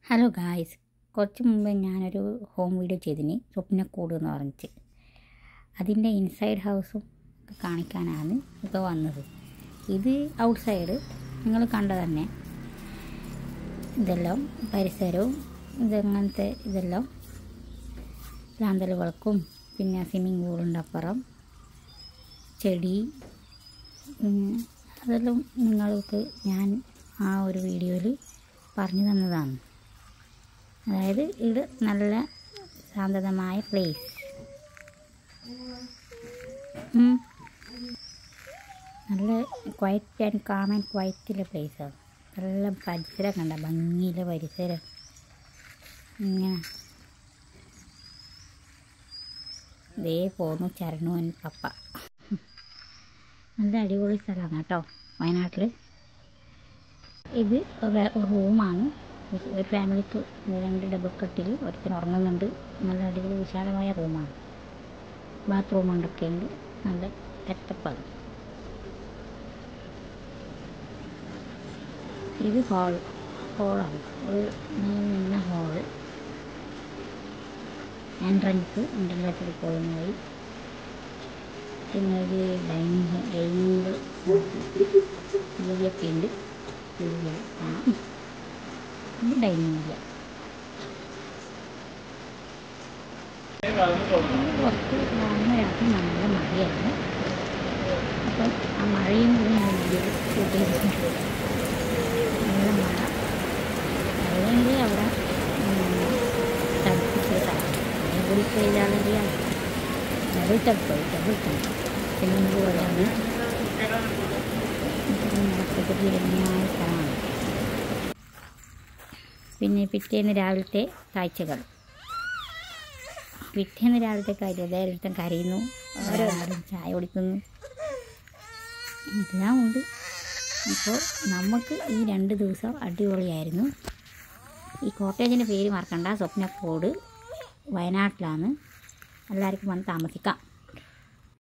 Hello guys, കുറച്ച് മുമ്പ് ഞാനൊരു ഹോം വീഡിയോ ചെയ്തിന് സ്വപ്നക്കൂട് എന്ന് പറഞ്ഞിട്ട്. അതിൻ്റെ ഇൻസൈഡ് ഹൗസും കാണിക്കാനാണ് ഇപ്പോൾ വന്നത്. ഇത് ഔട്ട് സൈഡ് നിങ്ങൾ കണ്ട തന്നെ. ഇതെല്ലാം പരിസരവും ഇതങ്ങനത്തെ ഇതെല്ലാം ലാന്തലുകൾക്കും പിന്നെ സ്വിമ്മിങ് പൂളിൻ്റെ അപ്പുറം ചെടി അതെല്ലാം നിങ്ങൾക്ക് ഞാൻ ആ ഒരു വീഡിയോയിൽ പറഞ്ഞു തന്നതാണ്. അതായത് ഇത് നല്ല ശാന്തമായ പ്ലേസ്, നല്ല ക്വയറ്റ് ആൻഡ് കാം ആൻഡ് ക്വയറ്റുള്ള പ്ലേസാണ്. നല്ല പരിസരം കണ്ട ഭംഗിയിലെ പരിസരം. ഇങ്ങനെ ഇതേ പോന്നു ചരണുവൻ പപ്പ. നല്ല അടിപൊളി സ്ഥലമാണ് കേട്ടോ വയനാട്ടിൽ. ഇത് റൂമാണ്. ഒരു ഫാമിലിക്ക് 2 ഡബിൾ കട്ടിൽ ഒരുത്തിന് ഉറങ്ങുന്നുണ്ട്. നല്ല അടിപൊളി വിശാലമായ റൂമാണ്. ബാത്റൂം കൊണ്ടൊക്കെ ഉണ്ട്. നല്ല സെറ്റപ്പാണ്. ഇത് ഹോളാണ്. ഒരു നിന്ന ഹോള്, എൻട്രൻസിൽ പോയി. പിന്നെ ഒരു ഡൈനിങ് ഇതിലൊക്കെ ഉണ്ട്. ഇത് ഡൈനിങ് ഇല്ല. പുറത്ത് വന്ന രാത്രി നല്ല മഴയായിരുന്നു. അപ്പം ആ മഴയും കൂടി ഞാൻ വീഡിയോയിൽ ഷൂട്ട് ചെയ്തിട്ടുണ്ട്. നല്ല മഴ അല്ലെങ്കിൽ അവിടെ തണുപ്പിച്ച കൂടി ചെയ്താണെങ്കിൽ ഡബിൾ തണുപ്പ് സ്വിമ്മിങ് പൂളാണ്. പ്രകൃതിരമണീയമായ സ്ഥലമാണ്. പിന്നെ പിറ്റേന്ന് രാവിലത്തെ കാഴ്ചകൾ. എല്ലാവരും കരയുന്നു, ഓരോരുത്തരും ചായ കുടിക്കുന്നു, എല്ലാം ഉണ്ട്. അപ്പോൾ നമുക്ക് ഈ 2 ദിവസം അടിപൊളിയായിരുന്നു. ഈ കോട്ടേജിൻ്റെ പേര് മറക്കണ്ട, സ്വപ്നക്കൂട് വയനാട്ടിലാണ്. എല്ലാവർക്കും വന്ന് താമസിക്കാം.